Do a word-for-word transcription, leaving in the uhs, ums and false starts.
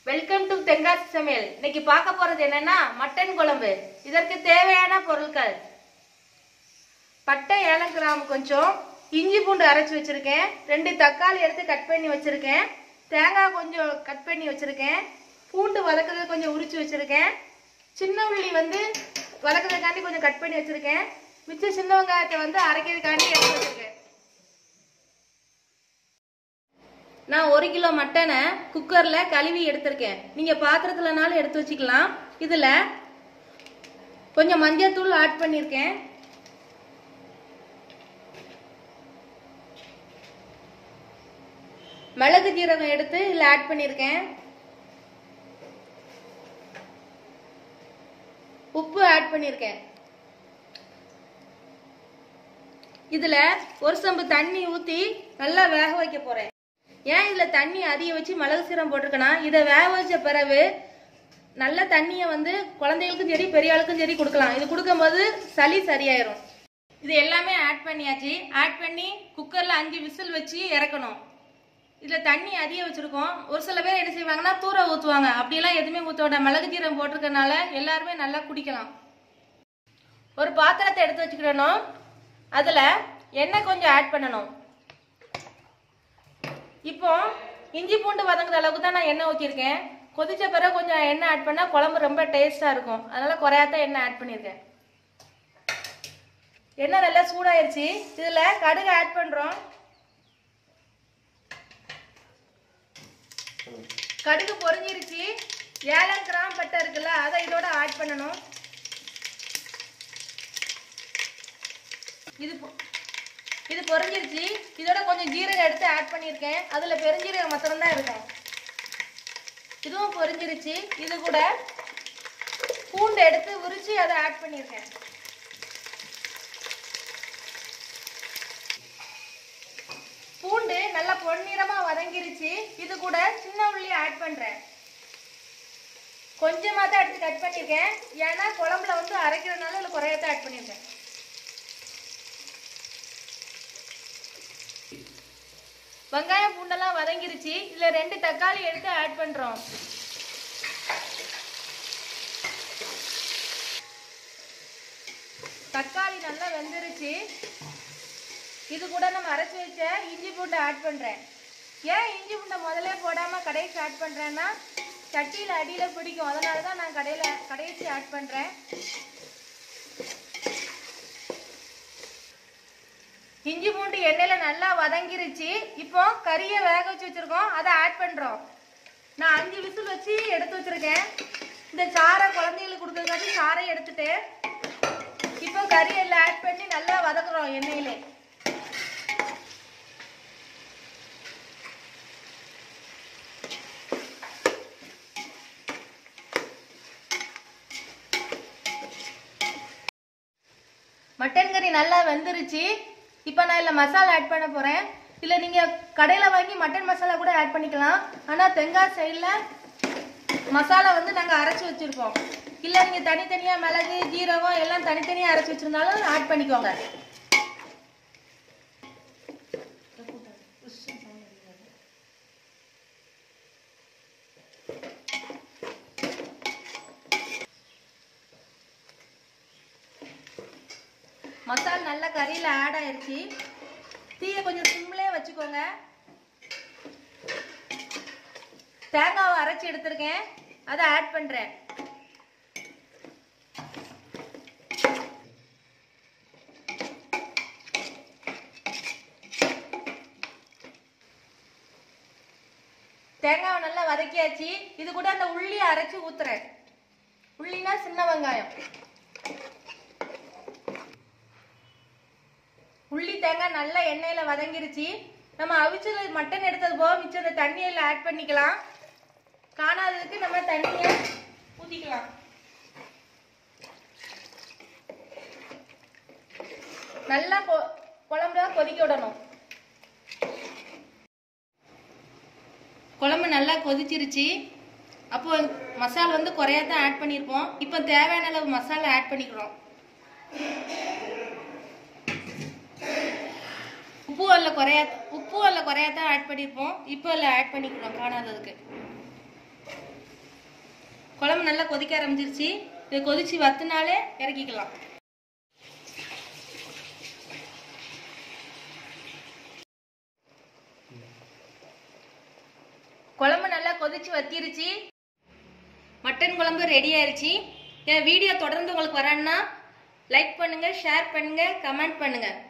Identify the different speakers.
Speaker 1: Welcome to Tenkasi சமையல். இன்னைக்கு பார்க்க போறது என்னன்னா மட்டன் குழம்பு. இதற்கு தேவையான பொருட்கள்: பட்டை, ஏலம், கிராம்பு கொஞ்சம், இஞ்சி பூண்டு அரைச்சி வச்சிருக்கேன், ரெண்டு தக்காளி எடுத்து கட் பண்ணி வச்சிருக்கேன், தேங்காய் கொஞ்சம் கட் பண்ணி வச்சிருக்கேன், பூண்டு வதக்குறது கொஞ்சம் உரிச்சு வச்சிருக்கேன், சின்ன உள்ளி வந்து வதக்குறதுக்காண்டி கொஞ்சம் கட் பண்ணி வச்சிருக்கேன், மிச்ச சின்ன வெங்காயத்தை வந்து அரைக்கிறதுக்காண்டி எடுத்து வச்சிருக்கேன். நான் ஒரு கிலோ மட்டனை குக்கர்ல கழுவி எடுத்திருக்கேன். நீங்க பாத்திரத்துலனாலும் எடுத்து வச்சுக்கலாம். இதுல கொஞ்சம் மஞ்சள் தூள் ஆட் பண்ணிருக்கேன், மிளகு ஜீரகம் எடுத்து இதுல ஆட் பண்ணிருக்கேன், உப்பு ஆட் பண்ணிருக்கேன். இதுல ஒரு சம்பு தண்ணி ஊத்தி நல்லா வேக வைக்க போறேன். ஏன் இதுல தண்ணி அதிக வச்சு மிளகு சீரகம் போட்டிருக்கேன்னா, இதை வேக வச்ச பிறகு நல்ல தண்ணியை வந்து குழந்தைகளுக்கும் சரி பெரிய ஆளுக்கும் சரி கொடுக்கலாம். இது கொடுக்கும்போது சளி சரியாயிரும். இது எல்லாமே ஆட் பண்ணியாச்சு. ஆட் பண்ணி குக்கர்ல அஞ்சு விசில் வச்சு இறக்கணும். இதுல தண்ணி அதிக வச்சிருக்கோம். ஒரு சில பேர் என்ன செய்வாங்கன்னா தூர ஊத்துவாங்க. அப்படியெல்லாம் எதுவுமே ஊத்தோட மிளகு ஜீரகம் போட்டிருக்கனால எல்லாருமே நல்லா குடிக்கலாம். ஒரு பாத்திரத்தை எடுத்து வச்சுக்கிடணும். அதுல எண்ணெய் கொஞ்சம் ஆட் பண்ணணும். இப்போ இஞ்சி பூண்டு வதங்குற அளவுக்கு தான் நான் எண்ணெய் ஊற்றிருக்கேன். கொதிச்ச பிறகு கொஞ்சம் எண்ணெய் ஆட் பண்ணா குழம்பு ரொம்ப டேஸ்டா இருக்கும். அதனால குறையாத எண்ணெய் ஆட் பண்ணிருக்கேன். எண்ணெய் நல்லா சூடாயிருச்சு. இதுல கடுகு ஆட் பண்றோம். கடுகு பொரிஞ்சிருச்சு. ஏலம், கிராம்பு, பட்டை இருக்குல்ல, அதை இதோட ஆட் பண்ணணும். இது இது பொரிஞ்சிருச்சு. இதோட கொஞ்சம் ஜீரகம் எடுத்து ஆட் பண்ணியிருக்கேன். அதுல பெருஞ்சீரகம் மாத்திரம் தான் இருக்கும். இதுவும் பொரிஞ்சிருச்சு. இது கூட பூண்டு எடுத்து உரிச்சு அதை ஆட் பண்ணியிருக்கேன். பூண்டு நல்லா பொன்னிறமா வதங்கிருச்சு. இது கூட சின்ன உள்ளி ஆட் பண்றேன். கொஞ்சமா தான் எடுத்து கட் பண்ணியிருக்கேன். ஏன்னா குழம்புல வந்து அரைக்கிறதுனால இதுல குறையத்தான் ஆட் பண்ணியிருக்கேன். வெங்காயம் பூண்டெல்லாம் வதங்கிருச்சு. இதுல ரெண்டு தக்காளி எடுத்து ஆட் பண்றோம். தக்காளி நல்லா வெந்துருச்சு. இது கூட நம்ம அரைச்சு வச்ச இஞ்சி பூண்டை ஆட் பண்றேன். ஏன் இஞ்சி பூண்டை முதல்ல போடாம கடைசி ஆட் பண்றேன்னா சட்டியில அடியில பிடிக்கும். அதனாலதான் நான் கடையில கடைசி ஆட் பண்றேன். இஞ்சி பூண்டு எண்ணெயில நல்லா வதங்கிருச்சு. இப்போ கறியை வேக வச்சு வச்சிருக்கோம், அதை ஆட் பண்றோம். நான் அஞ்சு விசில் வச்சு எடுத்து வச்சிருக்கேன். இந்த சாரை குழந்தைகளுக்கு கொடுக்கறதுக்காண்டி சாரை எடுத்துட்டு இப்போ கறி எல்லாம் ஆட் பண்ணி நல்லா வதக்குறோம் எண்ணெயில. மட்டன் கறி நல்லா வெந்துருச்சு. இப்போ நான் இதில் மசாலா ஆட் பண்ண போகிறேன். இல்லை நீங்கள் கடையில் வாங்கி மட்டன் மசாலா கூட ஆட் பண்ணிக்கலாம். ஆனால் தெங்காசி சைடில் மசாலா வந்து நாங்கள் அரைச்சி வச்சுருப்போம். இல்லை நீங்கள் தனித்தனியாக மிளகு ஜீரகம் எல்லாம் தனித்தனியாக அரைச்சி வச்சுருந்தாலும் ஆட் பண்ணிக்கோங்க. மசாலா நல்லா கறியில் ஆட் ஆயிருச்சு. தீயை கொஞ்சம் சிம்லே வச்சுக்கோங்க. தேங்காவை அரைச்சி எடுத்திருக்கேன், அதை ஆட் பண்றேன். தேங்காவை நல்லா வதக்கியாச்சு. இது கூட அந்த உள்ளி அரைச்சி ஊத்துறேன். உள்ளினா சின்ன வெங்காயம். உள்ளி தேங்காய் நல்லா எண்ணெயில வதங்கிருச்சு. நம்ம அவிச்சல மட்டன் எடுத்தது போக மிச்சம் அந்த தண்ணியில ஆட் பண்ணிக்கலாம். காணாததுக்கு நம்ம தண்ணியை ஊத்திக்கலாம். நல்லா குழம்புல கொதிக்க விடணும். குழம்பு நல்லா கொதிச்சிருச்சு. அப்போ மசாலா வந்து குறையாதான் ஆட் பண்ணிருப்போம். இப்போ தேவையான அளவு மசாலா ஆட் பண்ணிக்கிறோம். உப்பு அல்ல குறையா உப்பு அல்ல குறையாதான் ஆட் பண்ணிருப்போம். இப்போ இல்ல ஆட் பண்ணிக்கிறோம் காணாததுக்கு. குழம்பு நல்லா கொதிக்க ஆரம்பிச்சிருச்சு. இது கொதிச்சு வத்தினாலே இறக்கிக்கலாம். குழம்பு நல்லா கொதிச்சு வத்திருச்சு. மட்டன் குழம்பு ரெடி ஆயிருச்சு. என் வீடியோ தொடர்ந்து உங்களுக்கு வரணும்னா லைக் பண்ணுங்க, ஷேர் பண்ணுங்க, கமெண்ட் பண்ணுங்க.